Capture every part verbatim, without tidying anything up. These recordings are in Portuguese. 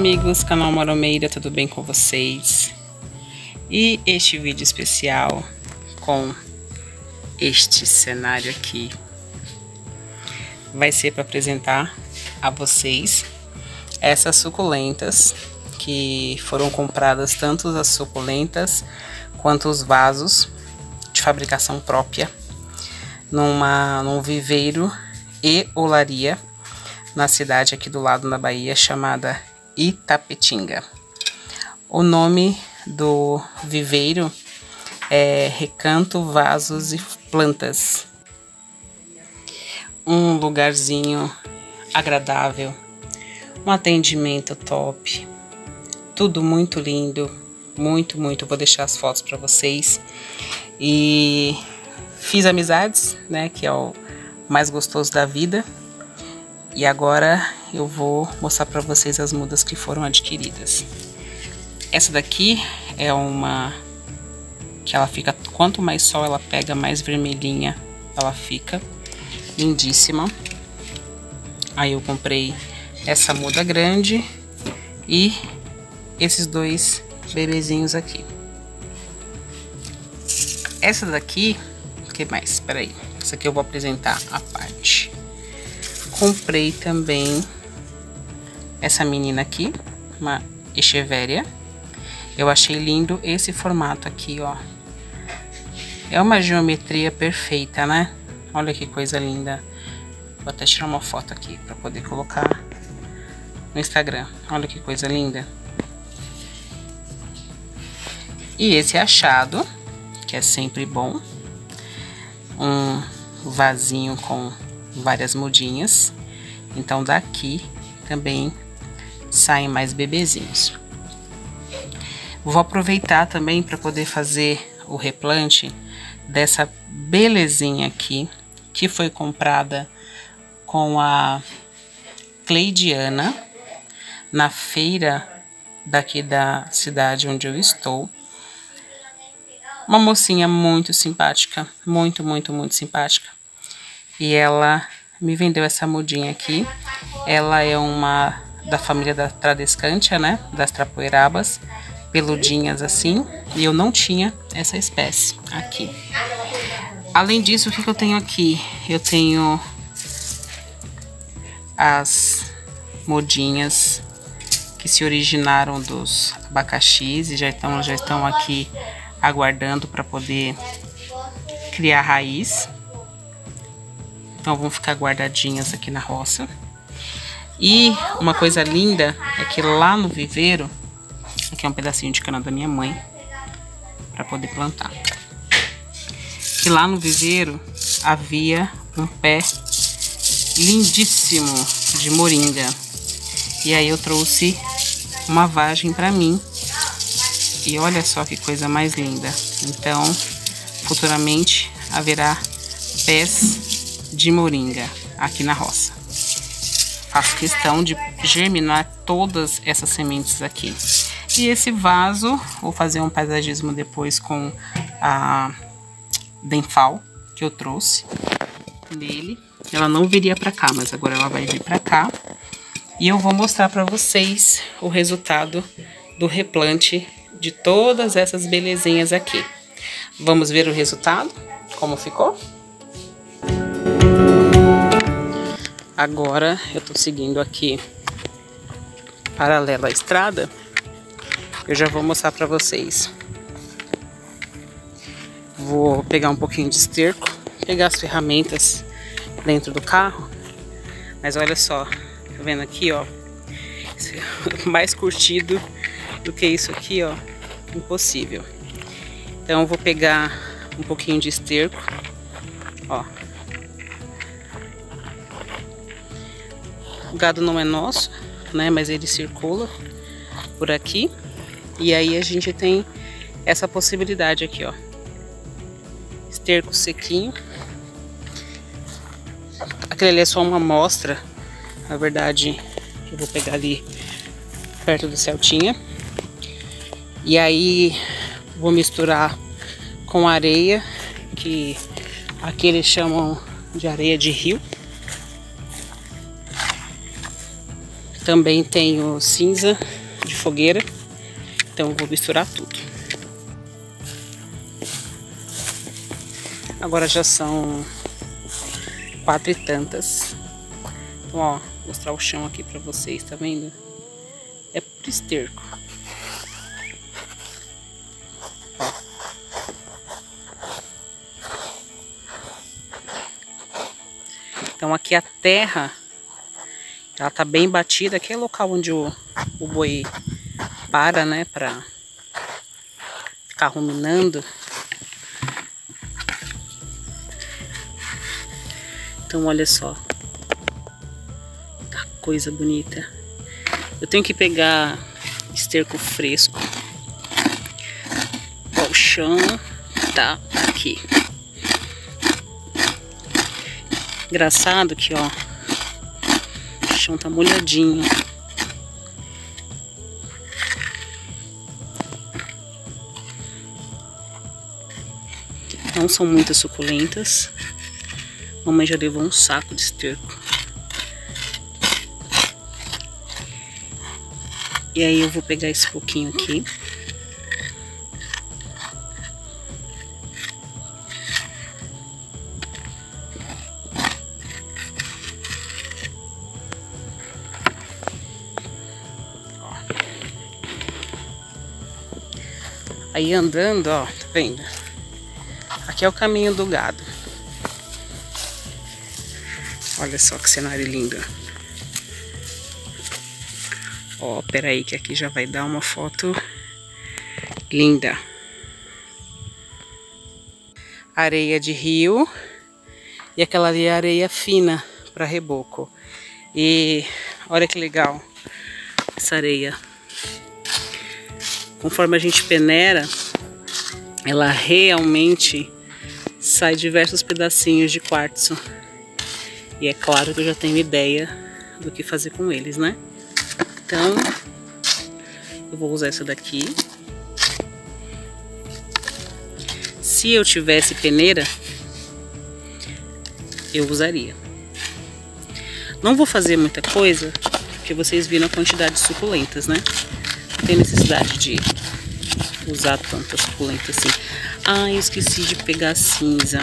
amigos, canal Maromeira, tudo bem com vocês? E este vídeo especial com este cenário aqui vai ser para apresentar a vocês essas suculentas que foram compradas, tanto as suculentas quanto os vasos de fabricação própria numa, num viveiro e olaria na cidade aqui do lado na Bahia, chamada Itapetinga. O nome do viveiro é Recanto Vasos e Plantas. Um lugarzinho agradável, um atendimento top, tudo muito lindo, muito, muito. Vou deixar as fotos para vocês. E fiz amizades, né, que é o mais gostoso da vida. E agora eu vou mostrar para vocês as mudas que foram adquiridas. Essa daqui é uma que ela fica, quanto mais sol ela pega, mais vermelhinha ela fica. Lindíssima. Aí eu comprei essa muda grande e esses dois bebezinhos aqui. Essa daqui, o que mais? Espera aí. Essa aqui eu vou apresentar a parte. Comprei também essa menina aqui, uma Echeveria. Eu achei lindo esse formato aqui, ó. É uma geometria perfeita, né? Olha que coisa linda. Vou até tirar uma foto aqui para poder colocar no Instagram. Olha que coisa linda. E esse achado, que é sempre bom. Um vasinho com várias mudinhas. Então daqui também saem mais bebezinhos. Vou aproveitar também para poder fazer o replante dessa belezinha aqui, que foi comprada com a Cleidiana na feira daqui da cidade onde eu estou. Uma mocinha muito simpática, muito, muito, muito simpática. E ela me vendeu essa mudinha aqui. Ela é uma da família da Tradescantia, né? Das Trapoerabas, peludinhas assim. E eu não tinha essa espécie aqui. Além disso, o que, que eu tenho aqui? Eu tenho as mudinhas que se originaram dos abacaxis e já estão, já estão aqui aguardando para poder criar raiz. Então vão ficar guardadinhas aqui na roça. E uma coisa linda é que lá no viveiro, aqui é um pedacinho de cana da minha mãe para poder plantar. E lá no viveiro havia um pé lindíssimo de moringa. E aí eu trouxe uma vagem para mim. E olha só que coisa mais linda. Então, futuramente haverá pés de moringa aqui na roça. Faço questão de germinar todas essas sementes aqui. E esse vaso, vou fazer um paisagismo depois com a Denfal que eu trouxe nele. Ela não viria para cá, mas agora ela vai vir para cá. E eu vou mostrar para vocês o resultado do replante de todas essas belezinhas aqui. Vamos ver o resultado, como ficou? Agora eu tô seguindo aqui paralela à estrada. Eu já vou mostrar para vocês. Vou pegar um pouquinho de esterco, pegar as ferramentas dentro do carro. Mas olha só, tá vendo aqui, ó? Mais curtido do que isso aqui, ó, impossível. Então eu vou pegar um pouquinho de esterco, ó. O gado não é nosso, né, mas ele circula por aqui. E aí a gente tem essa possibilidade aqui, ó. Esterco sequinho. Aquele ali é só uma amostra. Na verdade, eu vou pegar ali perto do Celtinha. E aí vou misturar com areia, que aqui eles chamam de areia de rio. Também tenho cinza de fogueira, então eu vou misturar tudo. Agora já são quatro e tantas. Então, ó, vou mostrar o chão aqui pra vocês, tá vendo? É por esterco. Ó. Então aqui a terra, ela tá bem batida. Aqui é o local onde o, o boi para, né, pra ficar ruminando. Então olha só, tá coisa bonita. Eu tenho que pegar esterco fresco. Ó, o chão tá aqui. Engraçado que, ó, o chão tá molhadinho. Não são muitas suculentas. Mamãe já levou um saco de esterco. E aí eu vou pegar esse pouquinho aqui. Ó. Aí andando, ó, tá vendo? Aqui é o caminho do gado. Olha só que cenário lindo. Ó, peraí que aqui já vai dar uma foto linda. Areia de rio. E aquela ali é areia fina para reboco. E olha que legal essa areia. Conforme a gente peneira, ela realmente sai diversos pedacinhos de quartzo. E é claro que eu já tenho ideia do que fazer com eles, né? Então, eu vou usar essa daqui. Se eu tivesse peneira, eu usaria. Não vou fazer muita coisa, porque vocês viram a quantidade de suculentas, né? Não tem necessidade de usar tanta suculenta assim. Ah, eu esqueci de pegar a cinza.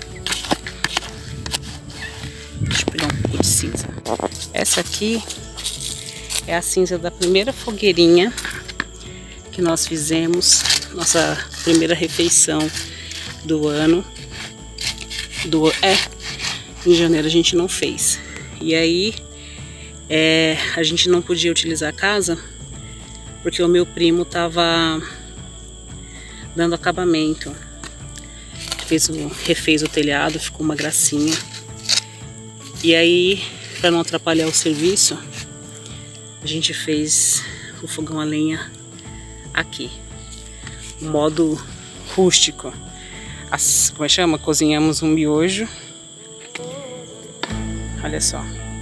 Deixa eu pegar um pouco de cinza. Essa aqui é a cinza da primeira fogueirinha que nós fizemos, nossa primeira refeição do ano. Do, é, em janeiro a gente não fez. E aí, é, a gente não podia utilizar a casa porque o meu primo tava dando acabamento. Fez o, refez o telhado, ficou uma gracinha. E aí, para não atrapalhar o serviço, a gente fez o fogão a lenha aqui. Modo rústico. As, como é que chama? Cozinhamos um miojo. Olha só.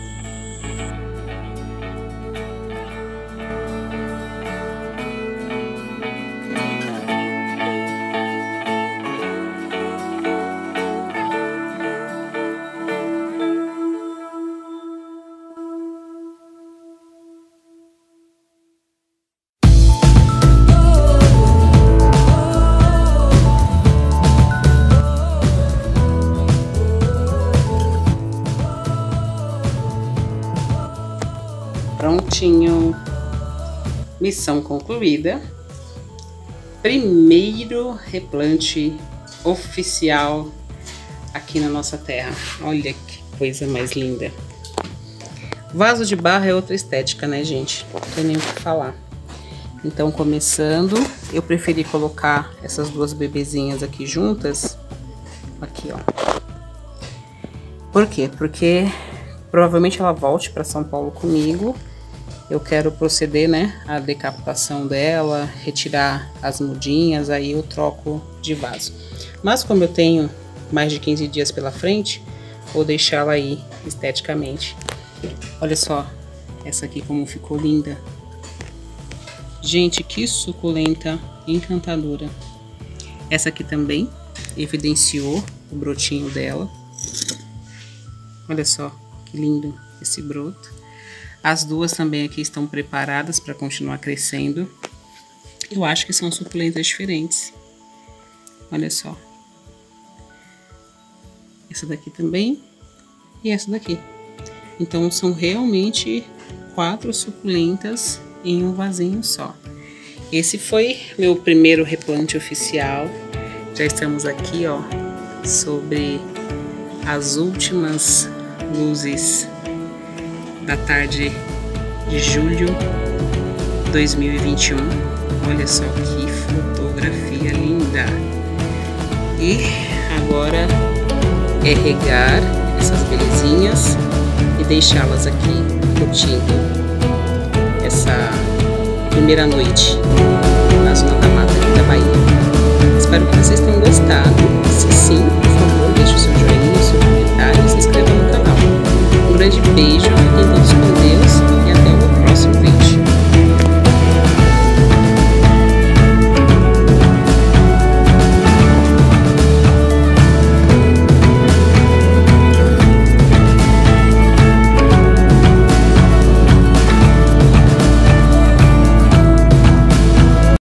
Prontinho, missão concluída. Primeiro replante oficial aqui na nossa terra. Olha que coisa mais linda. Vaso de barro é outra estética, né, gente? Não tem nem o que falar. Então, começando, eu preferi colocar essas duas bebezinhas aqui juntas. Aqui, ó. Por quê? Porque provavelmente ela volte para São Paulo comigo. Eu quero proceder, né, a decapitação dela, retirar as mudinhas, aí eu troco de vaso. Mas como eu tenho mais de quinze dias pela frente, vou deixá-la aí esteticamente. Olha só essa aqui como ficou linda. Gente, que suculenta, encantadora. Essa aqui também evidenciou o brotinho dela. Olha só que lindo esse broto. As duas também aqui estão preparadas para continuar crescendo. Eu acho que são suculentas diferentes. Olha só. Essa daqui também e essa daqui. Então são realmente quatro suculentas em um vasinho só. Esse foi meu primeiro replante oficial. Já estamos aqui, ó, sobre as últimas luzes da tarde de julho de dois mil e vinte e um. Olha só que fotografia linda! E agora é regar essas belezinhas e deixá-las aqui curtindo essa primeira noite.